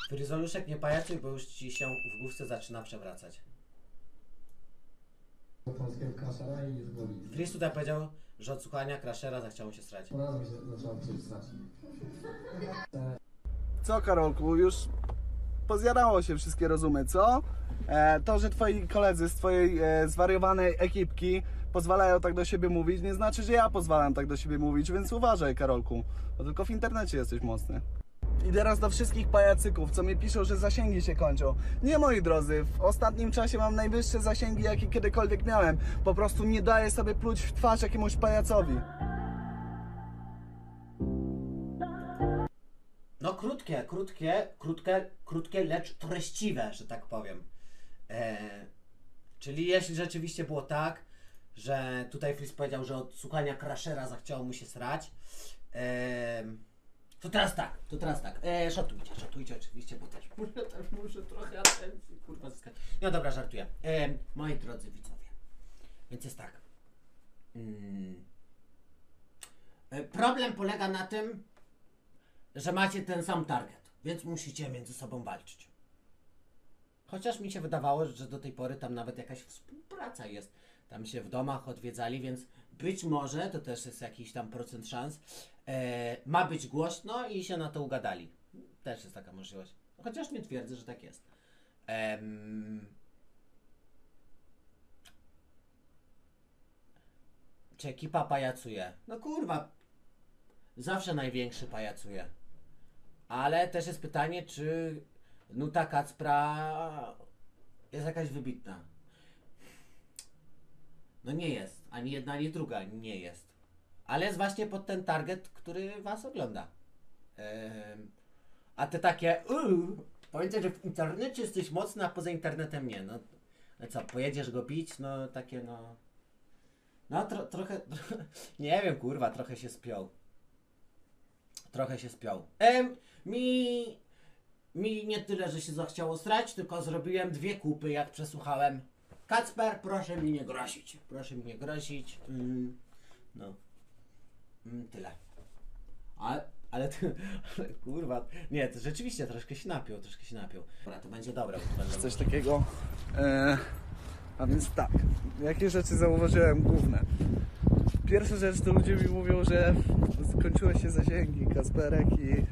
Fryzoluszek, nie pajacuj, bo już ci się w główce zaczyna przewracać. Polskiego kraszera i już boli. Fris tutaj powiedział, że od słuchania Crashera zachciało się srać. Po raz mi się zaczęło coś srać. Co, Karolku, już pozjadało się wszystkie rozumy, co? To, że twoi koledzy z twojej zwariowanej ekipki pozwalają tak do siebie mówić, nie znaczy, że ja pozwalam tak do siebie mówić, więc uważaj, Karolku, bo tylko w internecie jesteś mocny. I teraz do wszystkich pajacyków, co mi piszą, że zasięgi się kończą. Nie, moi drodzy, w ostatnim czasie mam najwyższe zasięgi, jakie kiedykolwiek miałem. Po prostu nie daję sobie pluć w twarz jakiemuś pajacowi. No krótkie, lecz treściwe, że tak powiem. Czyli jeśli rzeczywiście było tak, że tutaj Fris powiedział, że od słuchania Crashera zachciało mu się srać, to teraz tak. Szotujcie oczywiście, bo też muszę trochę atencji, kurwa, zyskać. No dobra, żartuję. Moi drodzy widzowie, więc jest tak. Problem polega na tym, że macie ten sam target, więc musicie między sobą walczyć. Chociaż mi się wydawało, że do tej pory tam nawet jakaś współpraca jest. Tam się w domach odwiedzali, więc być może, to też jest jakiś tam procent szans, ma być głośno i się na to ugadali. Też jest taka możliwość. Chociaż nie twierdzę, że tak jest. Czy ekipa pajacuje? No kurwa, zawsze największy pajacuje. Ale też jest pytanie, czy nuta Kacpra jest jakaś wybitna. No nie jest. Ani jedna, ani druga nie jest. Ale jest właśnie pod ten target, który was ogląda. A te takie pamiętaj, że w internecie jesteś mocny, a poza internetem nie. No co, pojedziesz go bić? No takie no... No trochę... Nie wiem, kurwa, trochę się spiął. Mi nie tyle, że się zachciało srać, tylko zrobiłem 2 kupy, jak przesłuchałem. Kacper, proszę mi nie grozić. No. Tyle. Ale kurwa. Nie, to rzeczywiście troszkę się napiął. Dobra, to będzie dobre. Coś takiego. A więc tak, jakie rzeczy zauważyłem główne? Pierwsza rzecz to ludzie mi mówią, że skończyły się zasięgi, Kacperek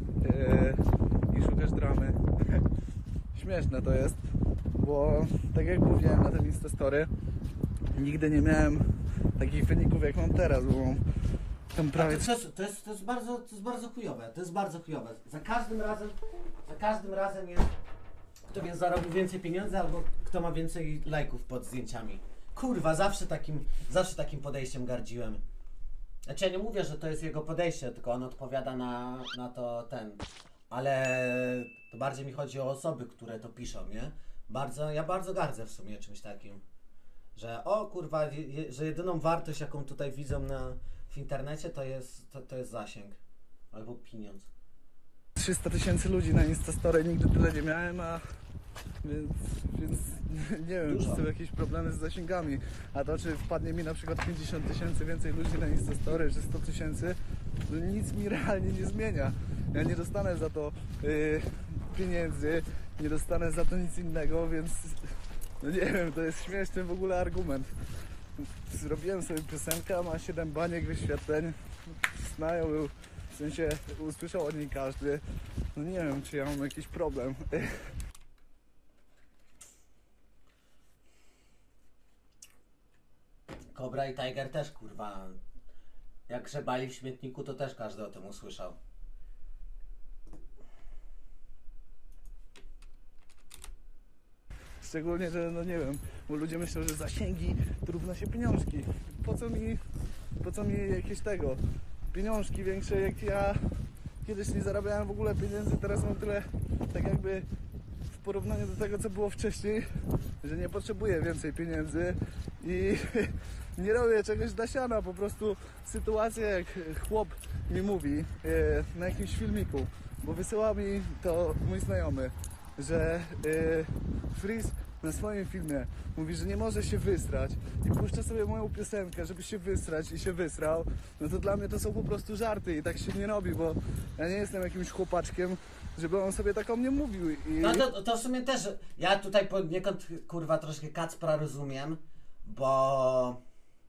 i szukasz dramy. Śmieszne to jest, bo tak jak mówiłem na tym Instastory, nigdy nie miałem takich wyników jak mam teraz, bo tam prawie... To jest bardzo chujowe, Za każdym razem jest kto więc zarobił więcej pieniędzy, albo kto ma więcej lajków pod zdjęciami. Kurwa, zawsze takim podejściem gardziłem. Znaczy ja nie mówię, że to jest jego podejście, tylko on odpowiada na to ale to bardziej mi chodzi o osoby, które to piszą, nie? Ja bardzo gardzę w sumie czymś takim. Że o kurwa, że jedyną wartość, jaką tutaj widzą w internecie, to jest zasięg. Albo pieniądz. 300 000 ludzi na Instastory, nigdy tyle nie miałem, więc nie wiem, czy są jakieś problemy z zasięgami. A to, czy wpadnie mi na przykład 50 000 więcej ludzi na Instastory, czy 100 000, to nic mi realnie nie zmienia. Ja nie dostanę za to pieniędzy, nie dostanę za to nic innego, więc no nie wiem, to jest śmieszny w ogóle argument. Zrobiłem sobie piosenkę, ma 7 baniek wyświetleń, znają ją, w sensie usłyszał o niej każdy. No nie wiem, czy ja mam jakiś problem. Cobra i Tiger też kurwa, jak grzebali w śmietniku, to też każdy o tym usłyszał. Szczególnie, że no nie wiem, bo ludzie myślą, że zasięgi to równa się pieniążki. Po co mi jakieś pieniążki większe, jak ja kiedyś nie zarabiałem w ogóle pieniędzy, teraz mam tyle, tak jakby w porównaniu do tego, co było wcześniej, że nie potrzebuję więcej pieniędzy i nie robię czegoś dla siana, po prostu sytuacja, jak chłop mi mówi na jakimś filmiku, bo wysyła mi to mój znajomy, że Fris na swoim filmie mówi, że nie może się wysrać i puszcza sobie moją piosenkę, żeby się wysrać i się wysrał, no to dla mnie to są po prostu żarty i tak się nie robi, bo ja nie jestem jakimś chłopaczkiem, żeby on sobie tak o mnie mówił i... No to w sumie też, ja tutaj poniekąd kurwa troszkę Kacpra rozumiem, bo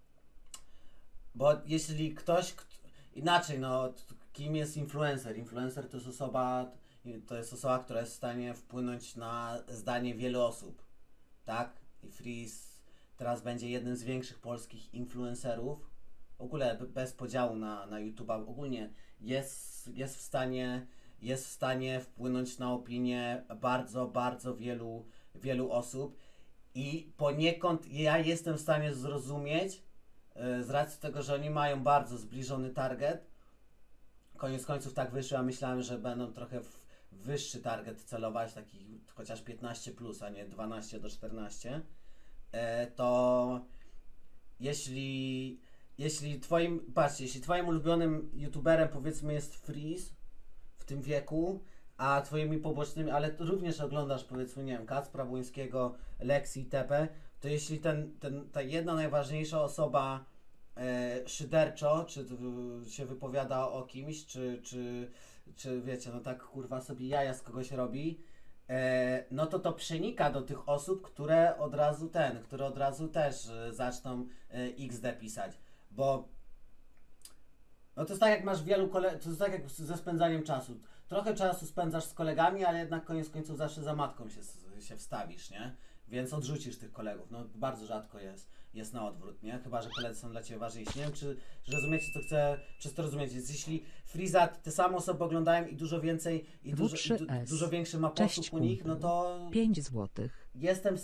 jeśli ktoś, inaczej no, kim jest influencer? Influencer to jest osoba, która jest w stanie wpłynąć na zdanie wielu osób, tak? I Freeze teraz będzie jednym z większych polskich influencerów, w ogóle bez podziału na YouTube'a, ogólnie jest w stanie wpłynąć na opinię bardzo, bardzo wielu osób i poniekąd ja jestem w stanie zrozumieć, z racji tego, że oni mają bardzo zbliżony target. Koniec końców tak wyszło, a myślałem, że będą trochę w wyższy target celować, taki chociaż 15+, a nie 12 do 14. To jeśli twoim ulubionym youtuberem powiedzmy jest Freeze w tym wieku, a twoimi pobocznymi, ale również oglądasz powiedzmy, nie wiem, Kacpra Błońskiego, Lexi itp., to jeśli ta jedna najważniejsza osoba szyderczo, czy się wypowiada o kimś, czy wiecie, no tak kurwa sobie jaja z kogoś robi, no to przenika do tych osób, które od razu też zaczną XD pisać, bo no to jest tak jak masz wielu kolegów, to jest tak jak ze spędzaniem czasu. Trochę czasu spędzasz z kolegami, ale jednak koniec końców zawsze za matką się wstawisz, nie? Więc odrzucisz tych kolegów. No bardzo rzadko jest na odwrót, nie? Chyba że koledzy są dla ciebie ważniejsi. Nie wiem, czy rozumiecie, co chcę przez to rozumieć. Więc jeśli Freeza te same osoby oglądają i dużo więcej, i dużo większy ma posłuch u nich, no to 5 złotych. Jestem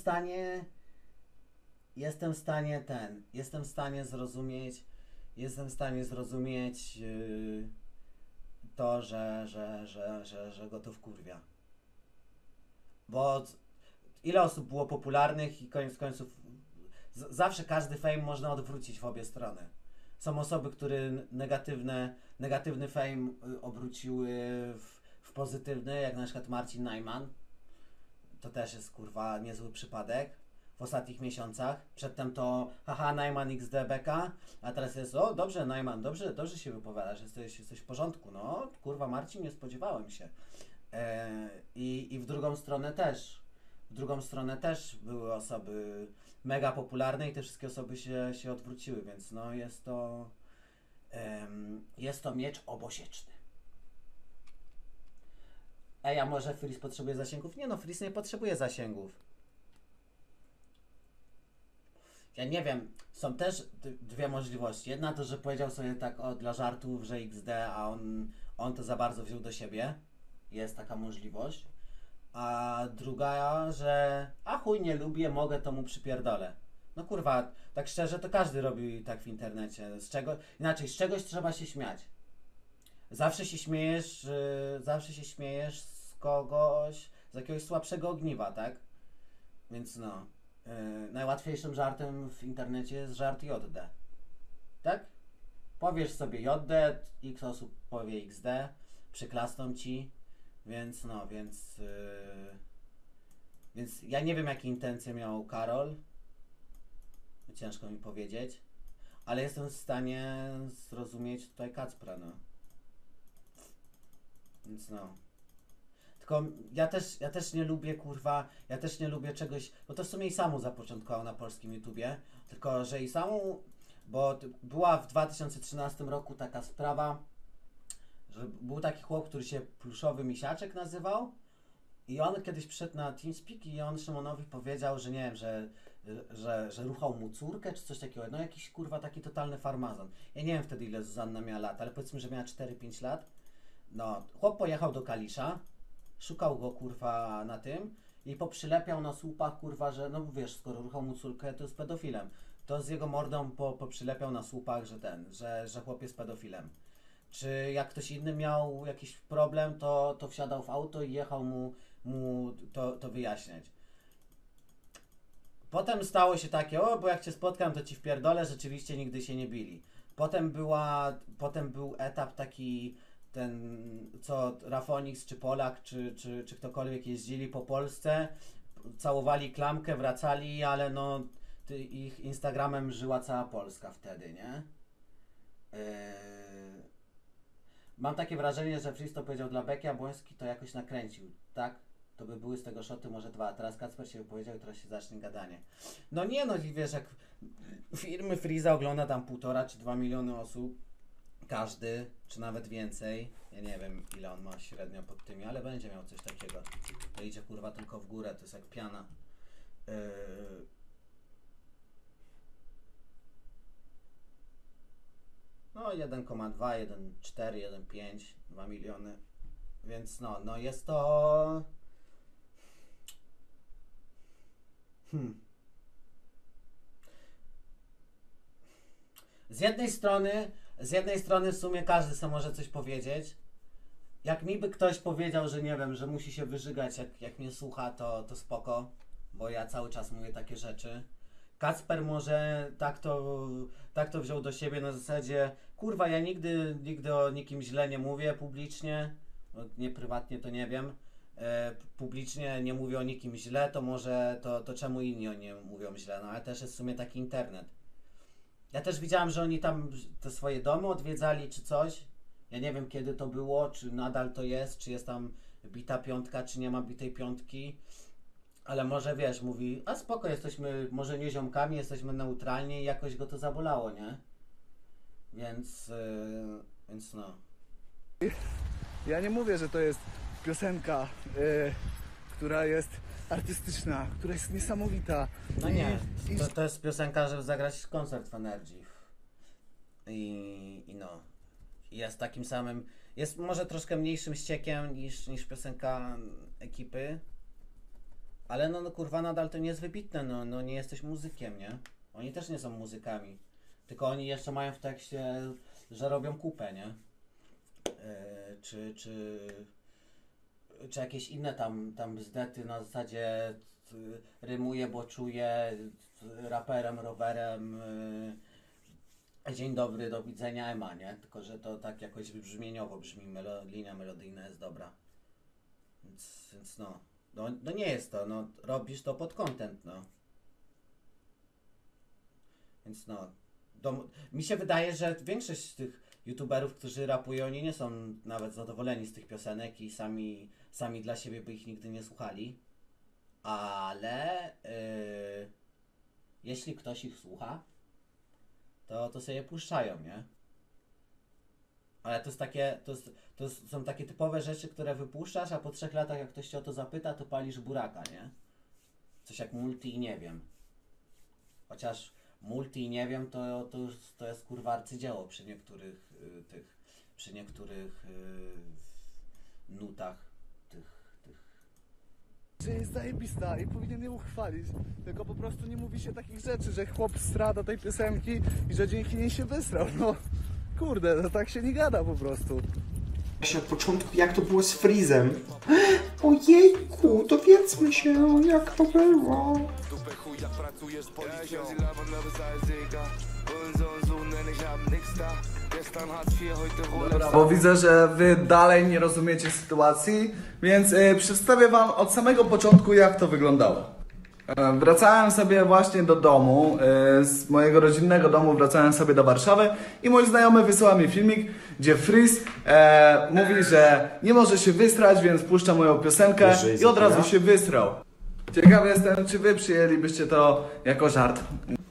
w stanie zrozumieć to, że go to wkurwia. Bo ile osób było popularnych i koniec końców zawsze każdy fame można odwrócić w obie strony. Są osoby, które negatywny fame obróciły w pozytywny, jak na przykład Marcin Najman. To też jest kurwa niezły przypadek w ostatnich miesiącach. Przedtem to haha Najman XD beka, a teraz jest o dobrze Najman, dobrze się wypowiadasz, jesteś w porządku, no kurwa Marcin, nie spodziewałem się. I w drugą stronę też były osoby mega popularne i te wszystkie osoby się odwróciły, więc no jest to miecz obosieczny. Ej, a może Freeze potrzebuje zasięgów? Nie no, Freeze nie potrzebuje zasięgów. Ja nie wiem, są też dwie możliwości. Jedna to, że powiedział sobie tak dla żartów, że XD, a on to za bardzo wziął do siebie. Jest taka możliwość. A druga, że a chuj nie lubię, mogę, to mu przypierdolę. No kurwa, tak szczerze to każdy robi tak w internecie. Z czegoś trzeba się śmiać. Zawsze się śmiejesz z kogoś, z jakiegoś słabszego ogniwa, tak? Więc no, najłatwiejszym żartem w internecie jest żart JD. Tak? Powiesz sobie JD, x osób powie XD, przyklasną ci, więc no, więc ja nie wiem jakie intencje miał Karol, ciężko mi powiedzieć, ale jestem w stanie zrozumieć tutaj Kacpra, no. Więc no. Tylko ja też nie lubię, kurwa, czegoś, bo to w sumie Isamu zapoczątkował na polskim YouTubie, tylko że Isamu, bo była w 2013 roku taka sprawa, że był taki chłop, który się Pluszowy Misiaczek nazywał i on kiedyś przyszedł na TeamSpeak i on Szymonowi powiedział, że nie wiem, że ruchał mu córkę czy coś takiego, no jakiś kurwa taki totalny farmazon. Ja nie wiem wtedy ile Zuzanna miała lat, ale powiedzmy, że miała 4-5 lat. No, chłop pojechał do Kalisza, szukał go kurwa na tym i poprzylepiał na słupach kurwa, że no wiesz, skoro ruchał mu córkę, to jest pedofilem. To z jego mordą poprzylepiał na słupach, że chłop jest pedofilem. Czy jak ktoś inny miał jakiś problem, to wsiadał w auto i jechał mu to wyjaśniać. Potem stało się takie, bo jak cię spotkam, to ci wpierdolę, rzeczywiście nigdy się nie bili. Potem był etap taki, co Rafonix, czy Polak, czy ktokolwiek jeździli po Polsce, całowali klamkę, wracali, ale no ich Instagramem żyła cała Polska wtedy, nie? Mam takie wrażenie, że Freeze to powiedział dla Beki, a Błoński to jakoś nakręcił, tak? To by były z tego szoty może 2, a teraz Kacper się wypowiedział i teraz się zacznie gadanie. No nie no, wiesz, jak firmy Freeza ogląda tam 1,5 czy 2 miliony osób, każdy, czy nawet więcej, ja nie wiem ile on ma średnio pod tymi, ale będzie miał coś takiego. To idzie kurwa tylko w górę, to jest jak piana. No 1,2, 1,4, 1,5, 2 miliony. Więc no jest to... Z jednej strony w sumie każdy sobie może coś powiedzieć. Jak mi by ktoś powiedział, że nie wiem, że musi się wyżygać jak mnie słucha, to spoko. Bo ja cały czas mówię takie rzeczy. Kacper może tak to wziął do siebie na zasadzie kurwa, ja nigdy o nikim źle nie mówię publicznie. Nie prywatnie to nie wiem. Publicznie nie mówię o nikim źle, to może to czemu inni o nie mówią źle? No ale też jest w sumie taki internet. Ja też widziałem, że oni tam te swoje domy odwiedzali czy coś. Ja nie wiem kiedy to było, czy nadal to jest, czy jest tam bita piątka, czy nie ma bitej piątki. Ale może wiesz, mówi, a spoko, jesteśmy może nie ziomkami, jesteśmy neutralni i jakoś go to zabolało, nie? Więc no. Ja nie mówię, że to jest piosenka, która jest artystyczna, która jest niesamowita. No nie, to jest piosenka, żeby zagrać koncert w Energy. I no. Jest takim samym, jest może troszkę mniejszym ściekiem niż piosenka ekipy. Ale no kurwa nadal to nie jest wybitne, no nie jesteś muzykiem, nie? Oni też nie są muzykami. Tylko oni jeszcze mają w tekście, że robią kupę, nie? Czy jakieś inne tam bzdety na zasadzie rymuje, bo czuje raperem, rowerem, dzień dobry, do widzenia, Ema, nie? Tylko że to tak jakoś brzmieniowo brzmi, linia melodyjna jest dobra. Więc no. No nie jest to, no robisz to pod content, no. Więc no. Mi się wydaje, że większość z tych youtuberów, którzy rapują, oni nie są nawet zadowoleni z tych piosenek i sami dla siebie by ich nigdy nie słuchali. Ale jeśli ktoś ich słucha, to sobie je puszczają, nie? Ale to jest takie, to są takie typowe rzeczy, które wypuszczasz, a po 3 latach jak ktoś cię o to zapyta, to palisz buraka, nie? Coś jak Multi i nie wiem. Chociaż Multi i nie wiem, to jest kurwa arcydzieło przy niektórych nutach tych. Że jest zajebista i powinien ją uchwalić, tylko po prostu nie mówi się takich rzeczy, że chłop strada tej piosenki i że dzięki niej się wysrał, no. Kurde, no tak się nie gada po prostu. Właśnie od początku, jak to było z Freezem. Ojejku, dowiedzmy się, jak to było. Bo widzę, że wy dalej nie rozumiecie sytuacji, więc przedstawię wam od samego początku, jak to wyglądało. Wracałem sobie właśnie do domu, z mojego rodzinnego domu wracałem sobie do Warszawy i mój znajomy wysyła mi filmik, gdzie Freeze mówi, że nie może się wystrać, więc puszcza moją piosenkę i od razu się wysrał. Ciekawy jestem, czy wy przyjęlibyście to jako żart.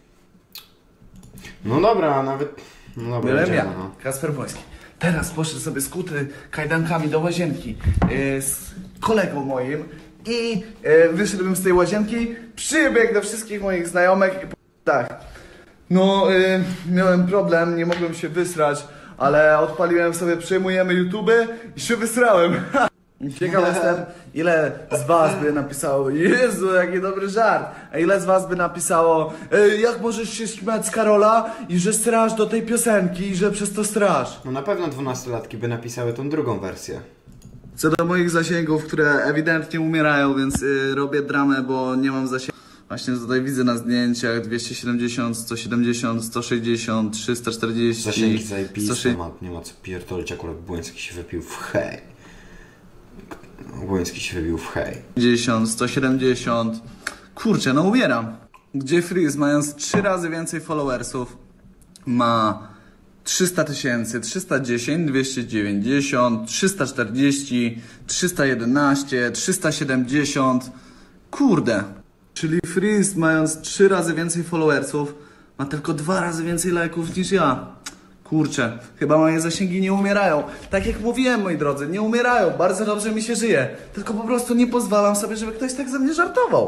No dobra, nawet... No dobra, Byłem ja, Kacper Błoński. Teraz poszedł sobie skuty kajdankami do łazienki z kolegą moim i wyszedłbym z tej łazienki, przybiegł do wszystkich moich znajomych i tak. No, miałem problem, nie mogłem się wysrać, ale odpaliłem sobie, przejmujemy YouTube i się wysrałem. Ciekaw jestem, ile z was by napisało, Jezu, jaki dobry żart, a ile z was by napisało, jak możesz się śmiać z Karola i że strasz do tej piosenki i że przez to strasz. No na pewno 12-latki by napisały tą drugą wersję. Co do moich zasięgów, które ewidentnie umierają, więc robię dramę, bo nie mam zasięgu. Właśnie tutaj widzę na zdjęciach 270, 170, 160, 340... Zasięgi zajebiste, nie ma co pierdolić, akurat Błoński się wypił w hej. Błoński się wybił w hej. 50, 170... Kurczę, no umieram. Gdzie Freeze, mając 3 razy więcej followersów, ma 300 000, 310, 290, 340, 311, 370. Kurde. Czyli Freeze, mając 3 razy więcej followersów, ma tylko 2 razy więcej lajków niż ja. Kurczę, chyba moje zasięgi nie umierają. Tak jak mówiłem, moi drodzy, nie umierają. Bardzo dobrze mi się żyje. Tylko po prostu nie pozwalam sobie, żeby ktoś tak ze mnie żartował.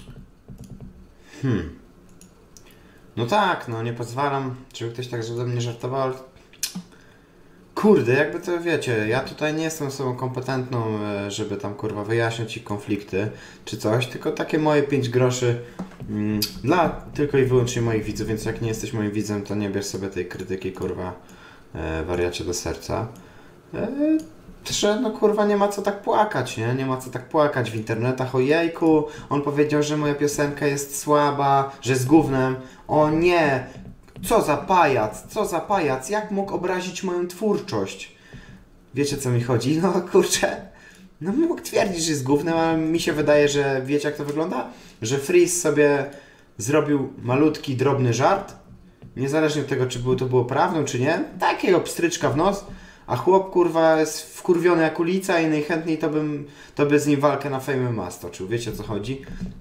No tak, no nie pozwalam, żeby ktoś tak ze mnie żartował, ale... Kurde, jakby to wiecie, ja tutaj nie jestem osobą kompetentną, żeby tam kurwa wyjaśniać ich konflikty czy coś, tylko takie moje 5 groszy dla tylko i wyłącznie moich widzów, więc jak nie jesteś moim widzem, to nie bierz sobie tej krytyki kurwa wariacie do serca. Że no kurwa nie ma co tak płakać, nie? Nie ma co tak płakać w internetach, o jejku, on powiedział, że moja piosenka jest słaba, że jest gównem. O nie! Co za pajac, jak mógł obrazić moją twórczość? Wiecie co mi chodzi? No kurczę, no mógł twierdzić, że jest gównem, ale mi się wydaje, że wiecie jak to wygląda? Że Freeze sobie zrobił malutki, drobny żart, niezależnie od tego, czy to było prawdą, czy nie, takiego pstryczka w nos, a chłop kurwa jest wkurwiony jak ulica i najchętniej to by z nim walkę na Fame MMA stoczył. Wiecie o co chodzi?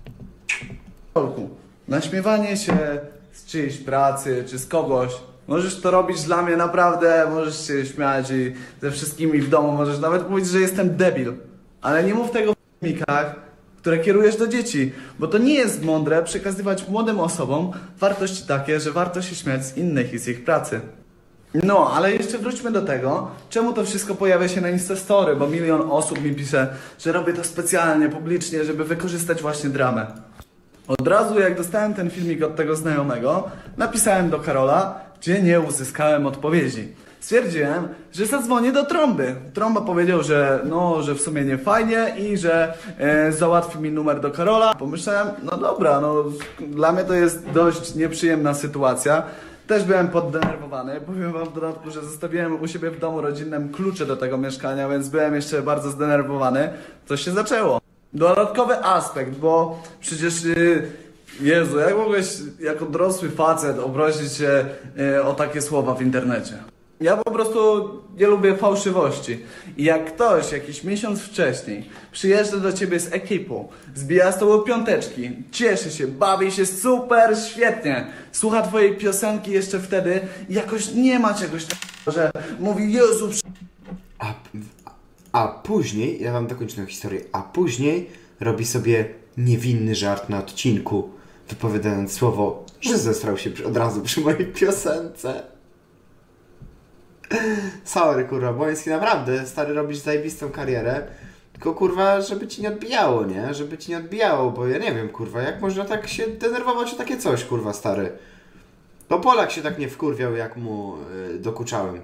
Naśmiewanie się z czyjejś pracy, czy z kogoś. Możesz to robić dla mnie naprawdę, możesz się śmiać i ze wszystkimi w domu, możesz nawet mówić, że jestem debil. Ale nie mów tego w filmikach, które kierujesz do dzieci, bo to nie jest mądre przekazywać młodym osobom wartości takie, że warto się śmiać z innych i z ich pracy. No, ale jeszcze wróćmy do tego, czemu to wszystko pojawia się na Instastory, bo 1 000 000 osób mi pisze, że robię to specjalnie, publicznie, żeby wykorzystać właśnie dramę. Od razu jak dostałem ten filmik od tego znajomego, napisałem do Karola, gdzie nie uzyskałem odpowiedzi. Stwierdziłem, że zadzwonię do Trąby. Trąba powiedział, że no, że w sumie nie fajnie i że załatwi mi numer do Karola. Pomyślałem, no dobra, no dla mnie to jest dość nieprzyjemna sytuacja. Też byłem poddenerwowany. Powiem wam w dodatku, że zostawiłem u siebie w domu rodzinnym klucze do tego mieszkania, więc byłem jeszcze bardzo zdenerwowany. Co się zaczęło. Dodatkowy aspekt, bo przecież Jezu, jak mogłeś jako dorosły facet obrazić się o takie słowa w internecie? Ja po prostu nie lubię fałszywości. I jak ktoś jakiś miesiąc wcześniej przyjeżdża do ciebie z ekipą, zbija z tobą piąteczki, cieszy się, bawi się super, świetnie, słucha twojej piosenki jeszcze wtedy i jakoś nie ma czegoś takiego, że mówi Jezu, A później, ja wam dokończę tę historię, a później robi sobie niewinny żart na odcinku, wypowiadając słowo, że zesrał się od razu przy mojej piosence. Sorry kurwa, Błoński, naprawdę, stary, robisz zajebistą karierę, tylko kurwa, żeby ci nie odbijało, nie? Żeby ci nie odbijało, bo ja nie wiem kurwa, jak można tak się denerwować o takie coś, kurwa, stary. To Polak się tak nie wkurwiał, jak mu dokuczałem.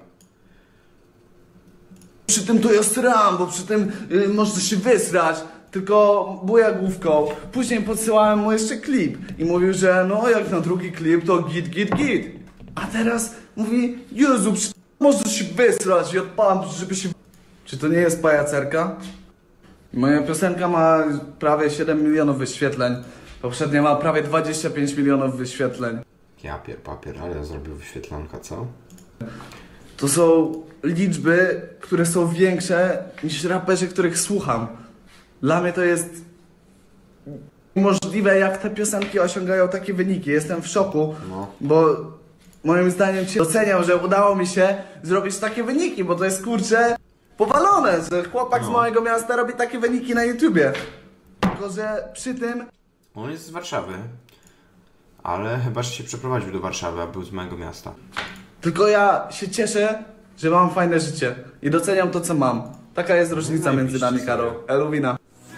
przy tym to ja sram, bo przy tym można się wysrać, tylko buja główką. Później podsyłałem mu jeszcze klip i mówił, że no jak na drugi klip to git. A teraz mówi, Jezu, można się wysrać i odpalam, żeby się... Czy to nie jest pajacerka? Moja piosenka ma prawie 7 milionów wyświetleń. Poprzednia ma prawie 25 milionów wyświetleń. Ja papier, ale zrobił wyświetlanka, co? To są liczby, które są większe niż raperzy, których słucham. Dla mnie to jest niemożliwe, jak te piosenki osiągają takie wyniki. Jestem w szoku, bo moim zdaniem cię doceniam, że udało mi się zrobić takie wyniki, bo to jest kurczę powalone, że chłopak z małego miasta robi takie wyniki na YouTubie. Tylko że przy tym... On jest z Warszawy, ale chyba, że się przeprowadził do Warszawy, a był z mojego miasta. Tylko ja się cieszę, że mam fajne życie i doceniam to, co mam. Taka jest różnica między nami, Karol. Eluwina.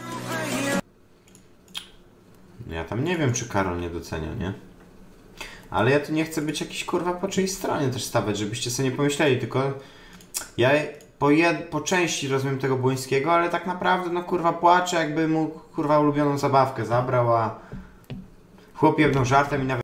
Ja tam nie wiem, czy Karol nie docenia, nie? Ale ja tu nie chcę być jakiś kurwa po czyjej stronie też stawać, żebyście sobie nie pomyśleli, tylko ja po części rozumiem tego Błońskiego, ale tak naprawdę no kurwa płacze, jakby mu kurwa ulubioną zabawkę zabrał, a chłop jebnął żartem i nawet